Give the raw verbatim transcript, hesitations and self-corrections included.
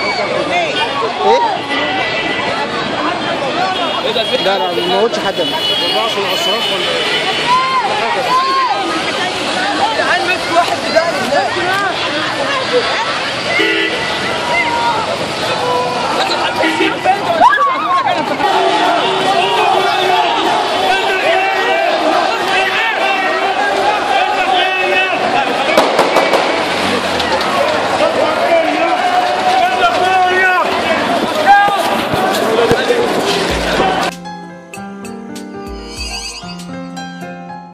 ايه؟ لا لا ما موتش حد. الرصاص والعصاص ولا حاجه؟ تعال مسك واحد بداري هناك.